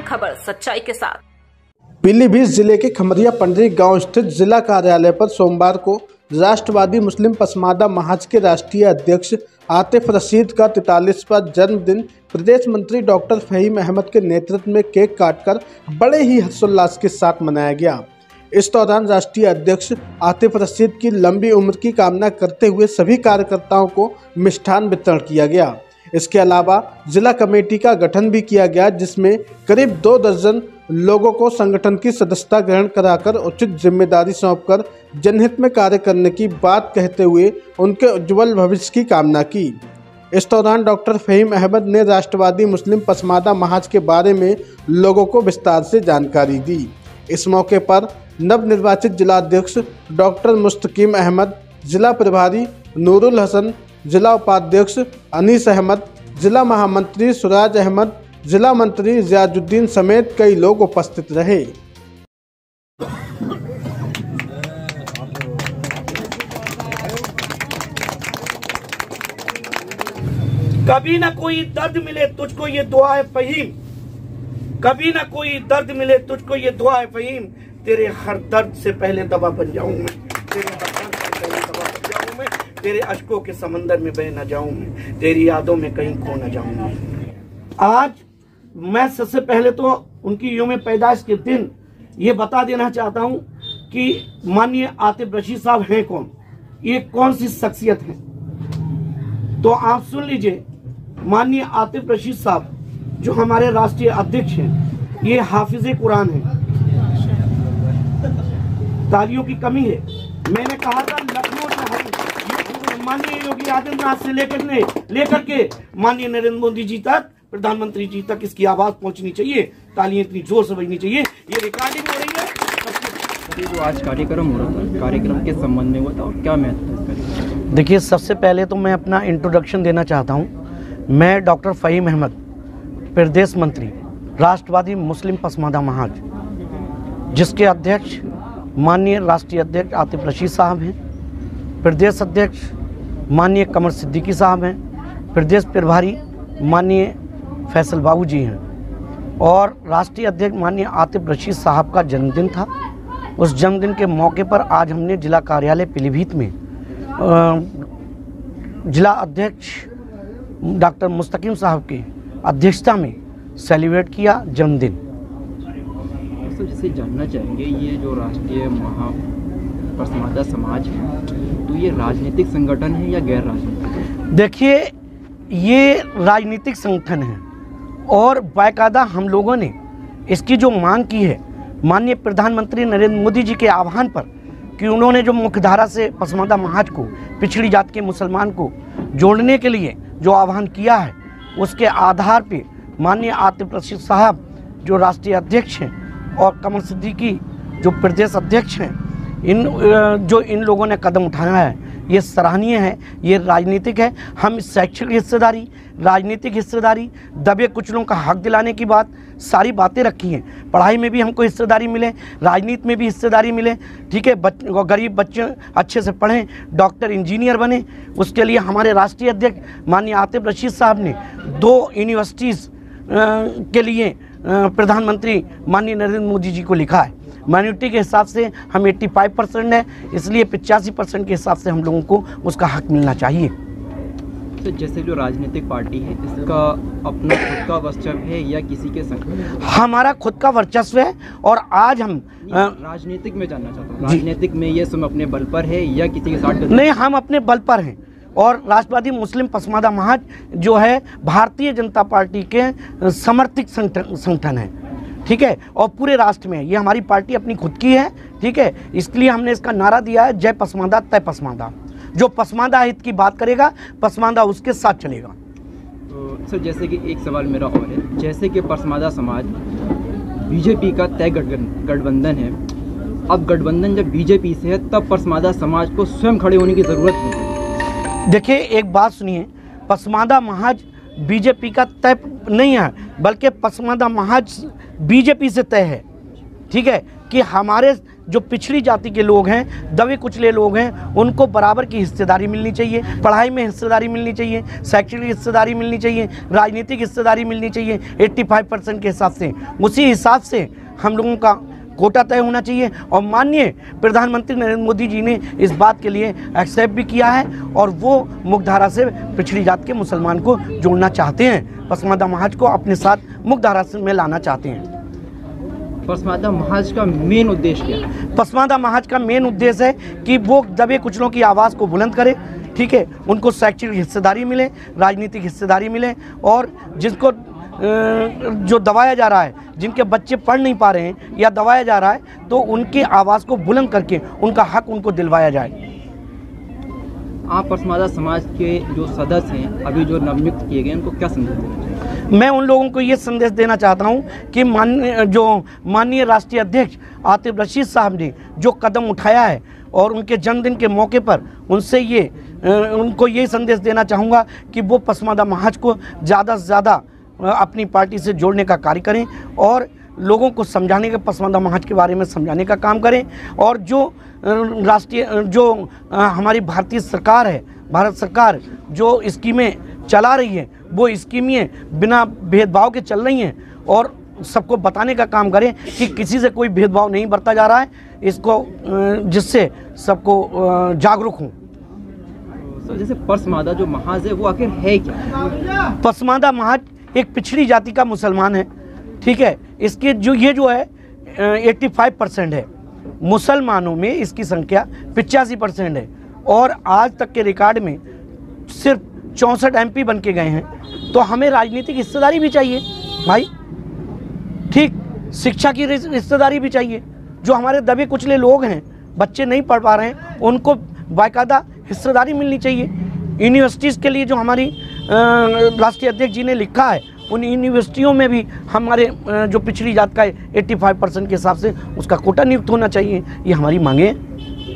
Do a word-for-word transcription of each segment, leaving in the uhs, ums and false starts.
खबर सच्चाई के साथ। पीलीभीत जिले के खमरिया पंडरी गांव स्थित जिला कार्यालय पर सोमवार को राष्ट्रवादी मुस्लिम पसमादा महाज के राष्ट्रीय अध्यक्ष आतिफ रशीद का तैंतालीसवां जन्मदिन प्रदेश मंत्री डॉक्टर फहीम अहमद के नेतृत्व में केक काटकर बड़े ही हर्षोल्लास के साथ मनाया गया। इस दौरान राष्ट्रीय अध्यक्ष आतिफ रशीद की लंबी उम्र की कामना करते हुए सभी कार्यकर्ताओं को मिष्ठान वितरण किया गया। इसके अलावा जिला कमेटी का गठन भी किया गया, जिसमें करीब दो दर्जन लोगों को संगठन की सदस्यता ग्रहण कराकर उचित जिम्मेदारी सौंपकर जनहित में कार्य करने की बात कहते हुए उनके उज्जवल भविष्य की कामना की। इस दौरान डॉक्टर फहीम अहमद ने राष्ट्रवादी मुस्लिम पसमादा महाज के बारे में लोगों को विस्तार से जानकारी दी। इस मौके पर नवनिर्वाचित जिलाध्यक्ष डॉक्टर मुस्तकीम अहमद, जिला प्रभारी नूरुल हसन, जिला उपाध्यक्ष अनीस अहमद, जिला महामंत्री सुराज अहमद, जिला मंत्री जियाजुद्दीन समेत कई लोग उपस्थित रहे। कभी ना कोई दर्द मिले तुझको ये दुआ है फहीम, कभी ना कोई दर्द मिले तुझको ये दुआ है फहीम, तेरे हर दर्द से पहले दवा बन जाऊं मैं, तेरे हर दर्द से पहले दवा बन जाऊं मैं, तेरे अश्कों के समंदर में बह न जाऊं मैं, तेरी यादों में कहीं खो न जाऊं मैं। आज मैं सबसे पहले तो उनकी यौम पैदाइश के दिन ये बता देना चाहता हूं कि माननीय आतिफ रशीद साहब हैं कौन, ये कौन सी शख्सियत है। तो आप सुन लीजिए, माननीय आतिफ रशीद साहब जो हमारे राष्ट्रीय अध्यक्ष हैं, ये हाफिज कुरान है। तालियों की कमी है। मैंने कहा था लखनऊ से माननीय योगी आदित्यनाथ से लेकर ने लेकर के माननीय नरेंद्र मोदी जी तक, प्रधानमंत्री जी तक इसकी आवाज पहुंचनी चाहिए, तालियां इतनी जोर से बजनी चाहिए। ये रिकॉर्डिंग हो रही है। जो आज कार्यक्रम हो रहा था, कार्यक्रम के संबंध में हुआ था और क्या महत्व है? देखिए, सबसे पहले तो मैं अपना इंट्रोडक्शन देना चाहता हूं। मैं डॉक्टर फहीम अहमद, प्रदेश मंत्री राष्ट्रवादी मुस्लिम पसमादा महाज, जिसके अध्यक्ष माननीय राष्ट्रीय अध्यक्ष आतिफ रशीद साहब हैं, प्रदेश अध्यक्ष माननीय कमर सिद्दीकी साहब हैं, प्रदेश प्रभारी माननीय फैसल बाबू जी हैं और राष्ट्रीय अध्यक्ष माननीय आतिफ रशीद साहब का जन्मदिन था। उस जन्मदिन के मौके पर आज हमने जिला कार्यालय पीलीभीत में जिला अध्यक्ष डॉक्टर मुस्तकीम साहब की अध्यक्षता में सेलिब्रेट किया जन्मदिन। तो जिसे जानना चाहेंगे, ये जो राष्ट्रीय महा पसमादा समाज है, तो ये राजनीतिक संगठन है या गैर राजनीतिक? देखिए, ये राजनीतिक संगठन है और बाकायदा हम लोगों ने इसकी जो मांग की है माननीय प्रधानमंत्री नरेंद्र मोदी जी के आह्वान पर, कि उन्होंने जो मुख्यधारा से पसमादा महाज को, पिछड़ी जात के मुसलमान को जोड़ने के लिए जो आह्वान किया है, उसके आधार पे माननीय आतिफ रशीद साहब जो राष्ट्रीय अध्यक्ष हैं और कमर सिद्दीकी जो प्रदेश अध्यक्ष हैं, इन जो इन लोगों ने कदम उठाया है, ये सराहनीय है, ये राजनीतिक है। हम शैक्षिक हिस्सेदारी, राजनीतिक हिस्सेदारी, दबे कुचलों का हक दिलाने की बात, सारी बातें रखी हैं। पढ़ाई में भी हमको हिस्सेदारी मिले, राजनीति में भी हिस्सेदारी मिले, ठीक है। बच, गरीब बच्चे अच्छे से पढ़ें, डॉक्टर इंजीनियर बने, उसके लिए हमारे राष्ट्रीय अध्यक्ष माननीय आतिफ रशीद साहब ने दो यूनिवर्सिटीज़ के लिए प्रधानमंत्री माननीय नरेंद्र मोदी जी को लिखा है। माइनॉरिटी के हिसाब से हम पचासी परसेंट है, इसलिए पचासी परसेंट के हिसाब से हम लोगों को उसका हक मिलना चाहिए। तो जैसे जो राजनीतिक पार्टी है, इसका अपना खुद का वर्चस्व है या किसी के संग? हमारा खुद का वर्चस्व है और आज हम राजनीतिक में जानना चाहता हूँ, राजनीतिक में ये तुम अपने बल पर है या किसी के साथ? नहीं, हम अपने बल पर हैं और राष्ट्रवादी मुस्लिम पसमादा महाज जो है भारतीय जनता पार्टी के समर्थित संगठन है, ठीक है। और पूरे राष्ट्र में ये हमारी पार्टी अपनी खुद की है, ठीक है। इसलिए हमने इसका नारा दिया है, जय पसमादा तय पसमादा। जो पसमादा हित की बात करेगा, पसमादा उसके साथ चलेगा। तो सर, जैसे कि एक सवाल मेरा और है, जैसे कि पसमादा समाज बीजेपी का तय गठबंधन है, अब गठबंधन जब बीजेपी से है, तब पसमादा समाज को स्वयं खड़े होने की ज़रूरत है। देखिए, एक बात सुनिए, पसमादा महाज बीजेपी का तय नहीं है, बल्कि पसमादा महाज बीजेपी से तय है, ठीक है। कि हमारे जो पिछड़ी जाति के लोग हैं, दबे कुचले लोग हैं, उनको बराबर की हिस्सेदारी मिलनी चाहिए। पढ़ाई में हिस्सेदारी मिलनी चाहिए, शैक्षणिक हिस्सेदारी मिलनी चाहिए, राजनीतिक हिस्सेदारी मिलनी चाहिए पचासी परसेंट के हिसाब से। उसी हिसाब से हम लोगों का कोटा तय होना चाहिए। और माननीय प्रधानमंत्री नरेंद्र मोदी जी ने इस बात के लिए एक्सेप्ट भी किया है और वो मुख्यधारा से पिछड़ी जाति के मुसलमान को जोड़ना चाहते हैं, पसमानदा महाज को अपने साथ मुख्यधारा में लाना चाहते हैं। पसमानदा महाज का मेन उद्देश्य क्या है? पसमानदा महाज का मेन उद्देश्य है कि वो दबे कुचलों की आवाज़ को बुलंद करे, ठीक है, उनको शैक्षणिक हिस्सेदारी मिले, राजनीतिक हिस्सेदारी मिले, और जिसको जो दबाया जा रहा है, जिनके बच्चे पढ़ नहीं पा रहे हैं या दबाया जा रहा है, तो उनकी आवाज़ को बुलंद करके उनका हक उनको दिलवाया जाए। आप पसमानदा समाज के जो सदस्य हैं अभी जो नवनियुक्त किए गए उनको क्या संदेश देना चाहिए? मैं उन लोगों को ये संदेश देना चाहता हूं कि माननीय जो माननीय राष्ट्रीय अध्यक्ष आतिफ रशीद साहब ने जो कदम उठाया है, और उनके जन्मदिन के मौके पर उनसे ये उनको ये संदेश देना चाहूँगा कि वो पसमानदा महाज को ज़्यादा से ज़्यादा अपनी पार्टी से जोड़ने का कार्य करें और लोगों को समझाने के, पसमानदा महाज के बारे में समझाने का काम करें। और जो राष्ट्रीय जो हमारी भारतीय सरकार है, भारत सरकार जो स्कीमें चला रही है, वो स्कीमें बिना भेदभाव के चल रही हैं, और सबको बताने का काम करें कि किसी से कोई भेदभाव नहीं बरता जा रहा है, इसको जिससे सबको जागरूक हों। तो जैसे पसमानदा जो महाज है वो आखिर है क्या? पसमानदा महाज एक पिछड़ी जाति का मुसलमान है, ठीक है। इसके जो ये जो है पचासी परसेंट है, मुसलमानों में इसकी संख्या पचासी परसेंट है, और आज तक के रिकॉर्ड में सिर्फ चौंसठ एमपी बन के गए हैं। तो हमें राजनीतिक हिस्सेदारी भी चाहिए भाई, ठीक, शिक्षा की हिस्सेदारी भी चाहिए। जो हमारे दबे कुचले लोग हैं, बच्चे नहीं पढ़ पा रहे हैं, उनको बाकायदा हिस्सेदारी मिलनी चाहिए। यूनिवर्सिटीज़ के लिए जो हमारी राष्ट्रीय अध्यक्ष जी ने लिखा है, उन यूनिवर्सिटियों में भी हमारे जो पिछड़ी जात का पचासी परसेंट के हिसाब से उसका कोटा नियुक्त होना चाहिए। ये हमारी मांगे हैं।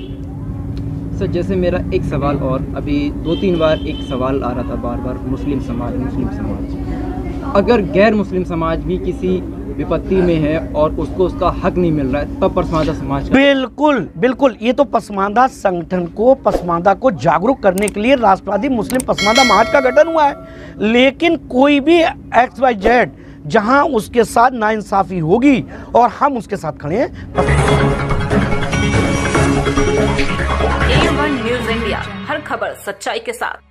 सर जैसे मेरा एक सवाल, और अभी दो तीन बार एक सवाल आ रहा था बार बार, मुस्लिम समाज मुस्लिम समाज अगर गैर मुस्लिम समाज भी किसी विपत्ति में है और उसको उसका हक नहीं मिल रहा है, तब पसमानदा समाज का? बिल्कुल बिल्कुल, ये तो पसमानदा संगठन को, पसमानदा को जागरूक करने के लिए राष्ट्रवादी मुस्लिम पसमानदा महाज का गठन हुआ है। लेकिन कोई भी एक्स वाई जेड जहां उसके साथ नाइंसाफी होगी और हम उसके साथ खड़े हैं। ए वन न्यूज़ इंडिया, हर खबर सच्चाई के साथ।